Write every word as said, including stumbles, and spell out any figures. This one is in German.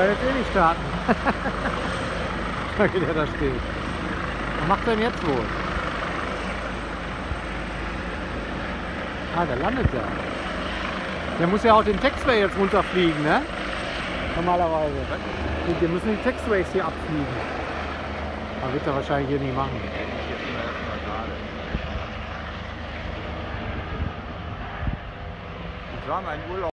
kann jetzt eh nicht starten. Da geht er da steht. Was macht er denn jetzt wohl? Ah, der landet ja. Der muss ja auch den Taxiway jetzt runterfliegen, ne? Normalerweise. Wir müssen die Taxiways hier abfliegen. Aber wird er wahrscheinlich hier nicht machen. Ich war mal in Urlaub.